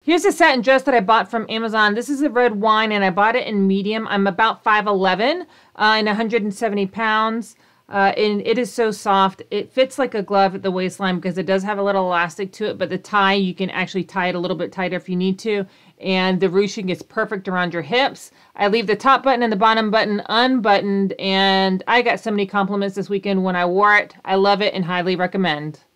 Here's a satin dress that I bought from Amazon. This is a red wine, and I bought it in medium. I'm about 5'11" and 170 pounds. And it is so soft. It fits like a glove at the waistline because it does have a little elastic to it, but the tie, you can actually tie it a little bit tighter if you need to. And the ruching is perfect around your hips. I leave the top button and the bottom button unbuttoned, and I got so many compliments this weekend when I wore it. I love it and highly recommend.